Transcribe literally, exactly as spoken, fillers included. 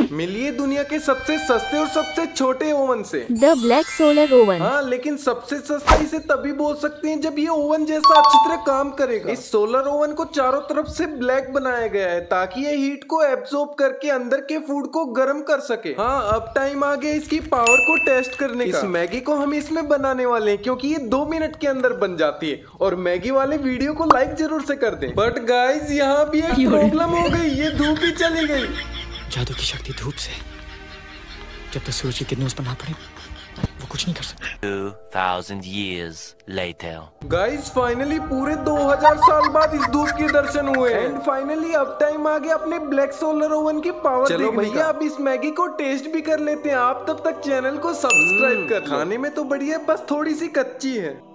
मिलिए दुनिया के सबसे सस्ते और सबसे छोटे ओवन से, द ब्लैक सोलर ओवन। हाँ, लेकिन सबसे सस्ता इसे तभी बोल सकते हैं जब ये ओवन जैसा अच्छी तरह काम करेगा। इस सोलर ओवन को चारों तरफ से ब्लैक बनाया गया है ताकि ये हीट को एब्जॉर्ब करके अंदर के फूड को गर्म कर सके। हाँ, अब टाइम आ गया इसकी पावर को टेस्ट करने का। इस मैगी को हम इसमें बनाने वाले हैं क्योंकि ये दो मिनट के अंदर बन जाती है। और मैगी वाले वीडियो को लाइक जरूर से कर दें। बट गाइज यहाँ भी एक प्रॉब्लम हो गई, ये धूप ही चली गई। जादू की शक्ति धूप से, जब तक सूरज की किरणें उस पर ना पड़े वो कुछ नहीं कर सकता। two thousand years later. Guys finally पूरे दो हज़ार साल बाद इस धूप के दर्शन हुए एंड फाइनली अब टाइम आ गया अपने ब्लैक सोलर ओवन की पावर देखने का। भैया अब इस मैगी को टेस्ट भी कर लेते हैं। आप तब तक चैनल को सब्सक्राइब कर। खाने में तो बढ़िया, बस थोड़ी सी कच्ची है।